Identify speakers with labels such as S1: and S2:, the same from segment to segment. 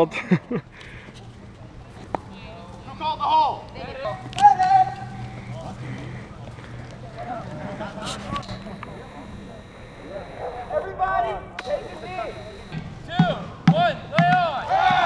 S1: Halt!
S2: Who called the hole? Everybody, take a knee. 2, 1, lay on.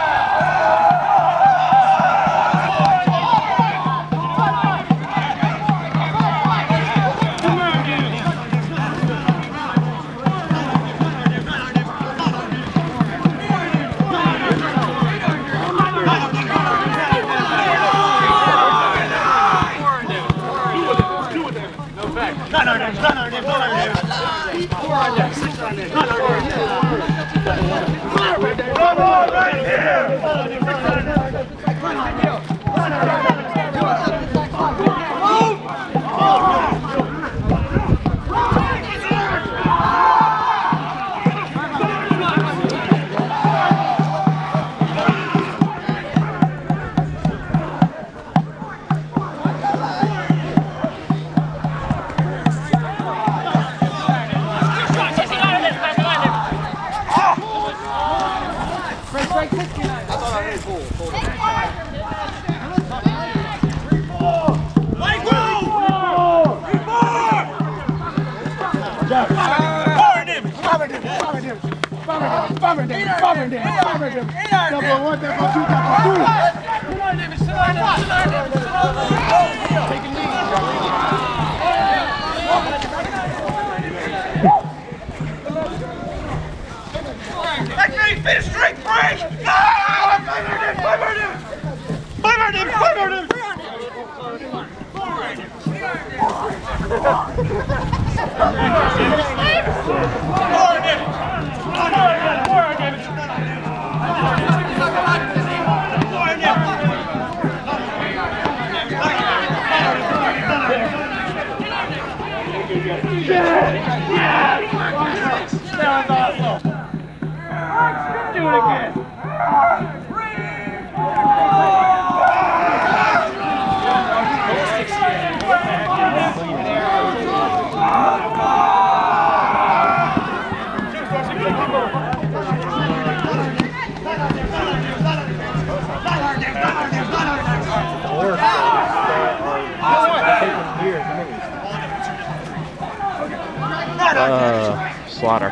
S1: Slaughter.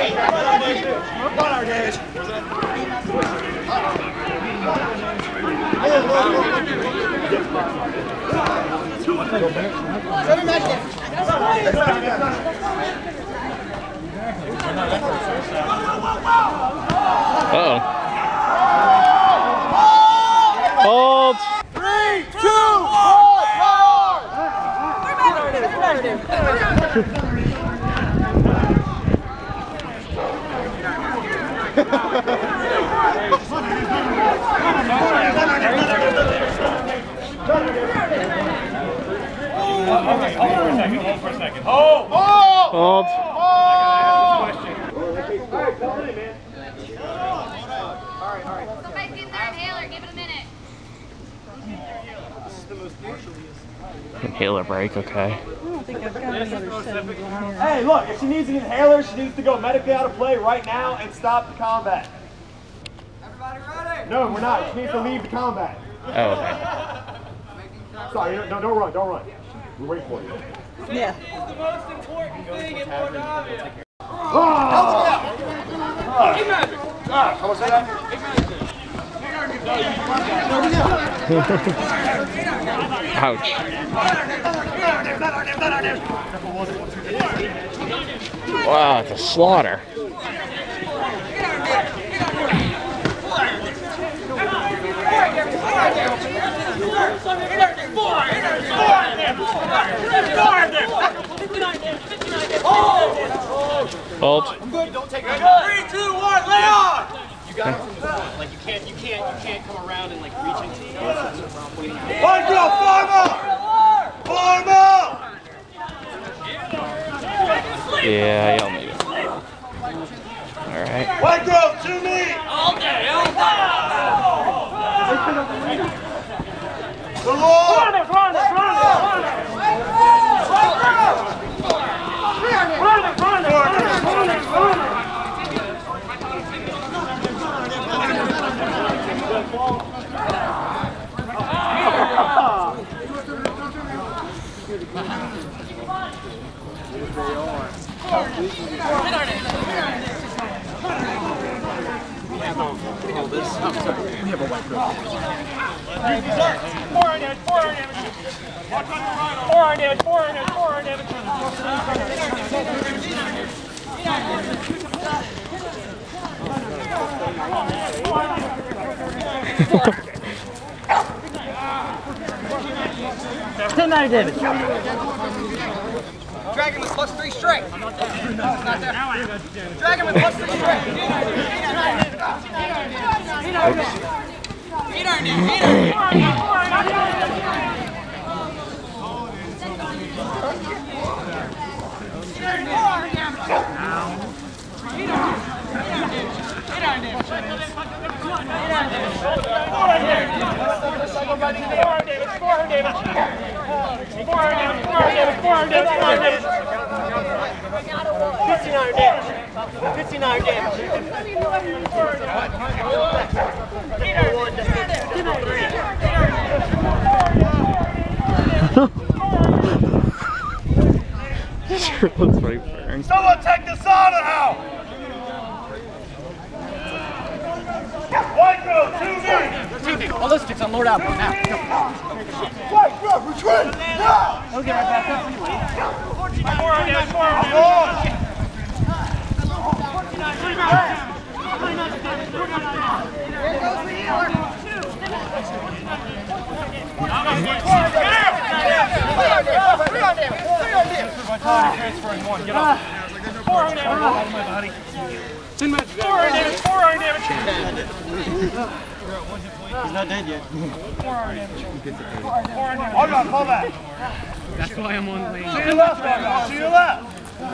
S1: Uh-oh. Hold.
S2: 3, 2, 1, Okay, hold for a second. Hold!
S1: Hold.
S3: Somebody's getting their inhaler. Give it a minute.
S1: Inhaler break, okay.
S2: Hey, look, if she needs an inhaler, she needs to go medically out of play right now and stop the combat. Everybody ready? No, we're not. She needs to leave the combat.
S1: Oh, okay.
S2: Sorry, don't run, don't run. We're waiting for you.
S4: Yeah.
S2: This is the most important thing in Moldavia. Someone say that?
S1: Ouch. Wow, it's a slaughter. Hold.
S2: Don't take it. 3, 2, 1, lay on! You got it from the front. Like you can't come around and like reach into it. WhiteGrove, farm up! Farm up!
S1: Yeah, y'all need it. Alright.
S2: WhiteGrove, to me! All day, all day! The Lord! Run it!
S3: We have a WhiteGrove.
S2: 4 iron damage, 4 iron damage. 4 iron damage, 4 iron damage, 4 iron damage.
S4: Dragon with +3 strength. Dragon with +3 strength. 8 iron
S1: Sure looks right burn.
S2: Someone take the sauna out! WhiteGrove, 2D!
S4: Ballistics on Lord Outpoint now.
S2: WhiteGrove, retreat! Now!
S4: He'll get right back up anyway.
S2: 4 iron damage, 4 iron damage. Transferring 1, get up. 4 iron damage. 4 iron damage, 4 iron damage.
S3: He's not dead yet.
S2: 4 iron damage. 4 iron damage. Hold on, fall back.
S3: That's why I'm on lane.
S2: To your left, man. To your left.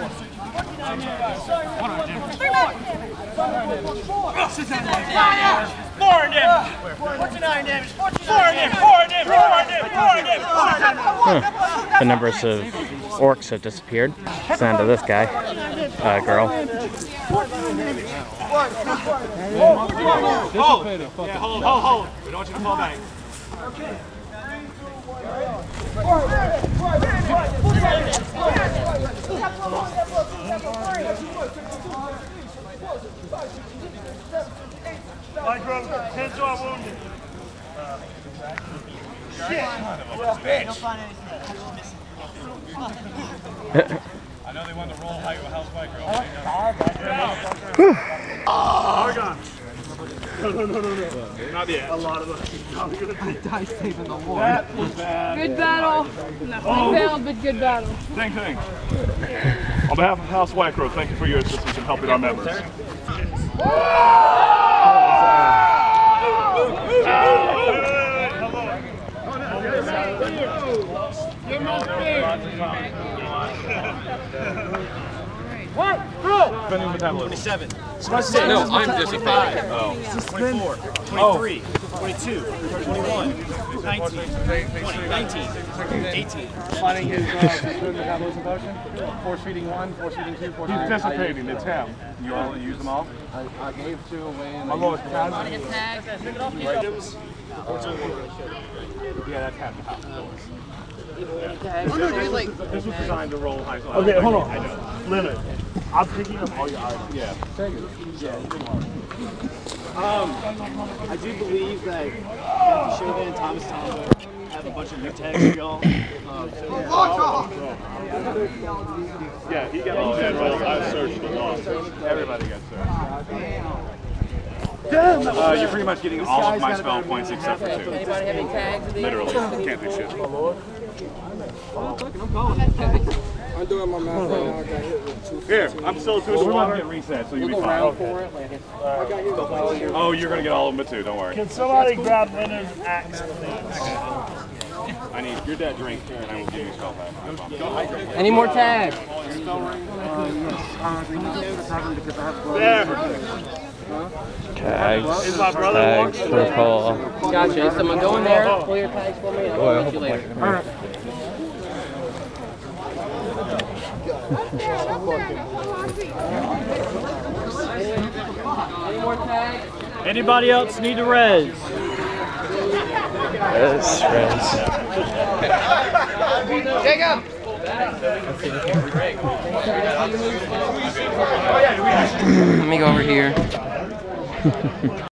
S2: 4 iron damage. 14 iron damage. 4 iron damage. 4 iron damage. 4 iron damage. 4 iron damage.
S1: The numbers of orcs have disappeared. It's down to this guy, girl.
S2: Hold. Yeah, hold. We don't want you to fall back. WhiteGrove, 10 to our wounded. I know they want to roll height with House WhiteGrove. Argon. No. Not yet. A lot of us.
S3: Dice saving the war.
S2: That was bad.
S5: Good battle. We failed, but good battle.
S6: Same thing. On behalf of House WhiteGrove, thank you for your assistance in helping our members.
S2: What? Through!
S6: 27.
S3: No, I'm 55.
S6: Oh.
S2: 24, 23, 22, 21, 19, 20, 19, 18.
S3: Finding his suspended metabolism potion. Force feeding 1, force feeding 2, force feeding 3.
S6: He's dissipating. It's him. You all use them all?
S3: I gave 2 away and
S6: My lowest
S5: Want
S6: cousin.
S5: to get tagged?
S6: Yeah, that's half the house.
S5: Oh no, dude, like.
S6: This was designed to roll high.
S2: Okay, hold on. Limit. I'm picking up all your items.
S6: Yeah.
S3: I do believe that Kathy Chauvin and Thomas Tombo have a bunch of new tags for y'all.
S6: Yeah, he got all that roll. I searched the law. Everybody got searched. You're pretty much getting all of my spell points except for 2.
S5: Anybody have any tags of these?
S6: Literally, can't do shit.
S7: I'm doing my math right now. I got hit with 2.
S6: Here, I'm still 2 to
S7: We're
S6: water.
S7: gonna
S6: Get reset, so you'll be
S7: go
S6: fine.
S7: round for it. Like I got hit with all your.
S6: Oh, you're gonna get all of them too. Don't worry.
S2: Can somebody grab Leonard's axe, please?
S6: I need your dead drink, and I will give you a spell pack.
S5: Any more tags?
S2: There.
S1: Tags.
S2: Is my brother
S1: Tags
S2: walking?
S1: for Paul.
S5: Gotcha. Someone go in there, pull your tags for me, and I'll get you later.
S1: Alright.
S5: Any more tags?
S2: Anybody else need a res?
S1: Yes,
S5: Jacob! Let me go over here.